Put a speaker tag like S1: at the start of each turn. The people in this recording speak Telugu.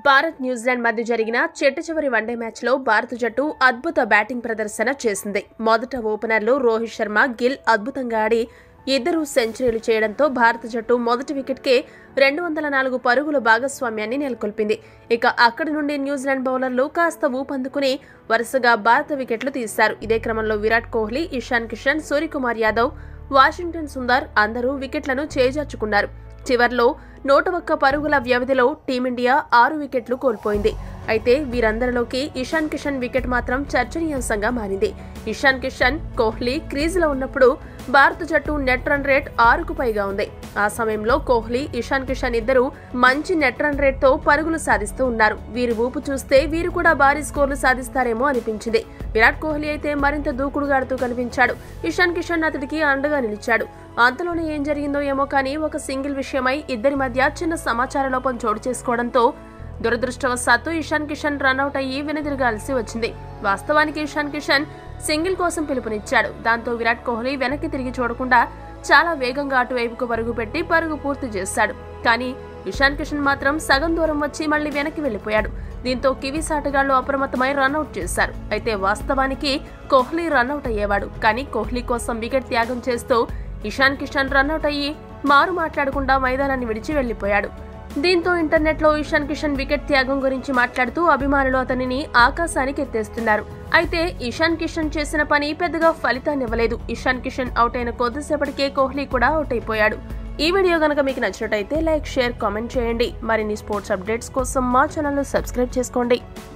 S1: భారత్ న్యూజిలాండ్ మధ్య జరిగిన చివరి వన్డే మ్యాచ్లో భారత జట్టు అద్భుత బ్యాటింగ్ ప్రదర్శన చేసింది. మొదట ఓపెనర్లు రోహిత్ శర్మ, గిల్ అద్భుతంగా ఆడి ఇద్దరు సెంచరీలు చేయడంతో భారత జట్టు మొదటి వికెట్కే 204 పరుగుల భాగస్వామ్యాన్ని నెలకొల్పింది. ఇక అక్కడి నుండి న్యూజిలాండ్ బౌలర్లు కాస్త ఊపందుకుని వరుసగా భారత వికెట్లు తీశారు. ఇదే క్రమంలో విరాట్ కోహ్లీ, ఇషాన్ కిషన్, సూర్యకుమార్ యాదవ్, వాషింగ్టన్ సుందర్ అందరూ వికెట్లను చేజార్చుకున్నారు. చివర్లో 101 పరుగుల వ్యవధిలో టీమిండియా 6 వికెట్లు కోల్పోయింది. అయితే వీరందరిలోకి ఇషాన్ కిషన్ వికెట్ మాత్రం చర్చనీయాంశంగా మారింది. ఇషాన్ కిషన్, కోహ్లీ క్రీజులో ఉన్నప్పుడు భారత జట్టు నెట్ రన్ రేట్ 6కు పైగా ఉంది. ఆ సమయంలో కోహ్లీ, ఇషాన్ కిషన్ ఇద్దరు మంచి నెట్ రన్ రేట్ తో పరుగులు సాధిస్తూ ఉన్నారు. వీరి ఊపు చూస్తే వీరు కూడా భారీ స్కోర్లు సాధిస్తారేమో అనిపించింది. విరాట్ కోహ్లీ అయితే మరింత దూకుడుగా ఆడుతూ కనిపించాడు. ఇషాన్ కిషన్ అతడికి అండగా నిలిచాడు. అంతలోనే ఏం జరిగిందో ఏమో కానీ ఒక సింగిల్ విషయమై ఇద్దరి మధ్య చిన్న సమాచార లోపం చోటు చేసుకోవడంతో దురదృష్టవశాత్తు ఇషాన్ కిషన్ రన్అట్ అయ్యి వెనుదిరగాల్సి వచ్చింది. వాస్తవానికి ఇషాన్ కిషన్ సింగిల్ కోసం పిలుపునిచ్చాడు. దాంతో విరాట్ కోహ్లీ వెనక్కి తిరిగి చూడకుండా చాలా వేగంగా అటువైపుకు పరుగు పెట్టి పరుగు పూర్తి చేశాడు. కానీ ఇషాన్ కిషన్ మాత్రం సగం దూరం వచ్చి మళ్లీ వెనక్కి వెళ్లిపోయాడు. దీంతో కివీస్ ఆటగాళ్లు అప్రమత్తమై రన్అట్ చేశారు. అయితే వాస్తవానికి కోహ్లీ రన్అట్ అయ్యేవాడు. కానీ కోహ్లీ కోసం వికెట్ త్యాగం చేస్తూ ఇషాన్ కిషన్ రన్అట్ అయ్యి మారు మాట్లాడకుండా మైదానాన్ని విడిచి వెళ్లిపోయాడు. దీంతో ఇంటర్నెట్ లో ఇషాన్ కిషన్ వికెట్ త్యాగం గురించి మాట్లాడుతూ అభిమానులు అతనిని ఆకాశానికి ఎత్తేస్తున్నారు. అయితే ఇషాన్ కిషన్ చేసిన పని పెద్దగా ఫలితాన్నివ్వలేదు. ఇషాన్ కిషన్ అవుట్ అయిన కొద్దిసేపటికే కోహ్లీ కూడా అవుట్ అయిపోయాడు. ఈ వీడియో గనక మీకు నచ్చినట్టయితే లైక్, షేర్, కామెంట్ చేయండి. మరిన్ని స్పోర్ట్స్ అప్డేట్స్ కోసం మా ఛానల్ ను సబ్స్క్రైబ్ చేసుకోండి.